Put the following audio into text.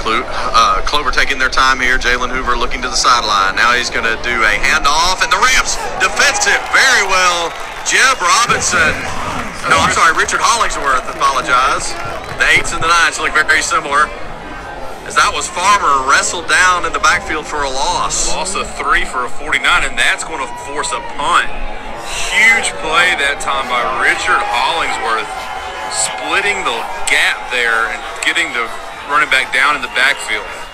Clover taking their time here. Jalen Hoover looking to the sideline. Now he's going to do a handoff, and the Rams defends it very well. Jeb Robinson. No, I'm sorry, Richard Hollingsworth. Apologize. The 8s and the 9s look very similar. As that was Farmer wrestled down in the backfield for a loss. Loss of 3 for a 49, and that's going to force a punt. Huge play that time by Richard Hollingsworth, splitting the gap there and getting the running back down in the backfield.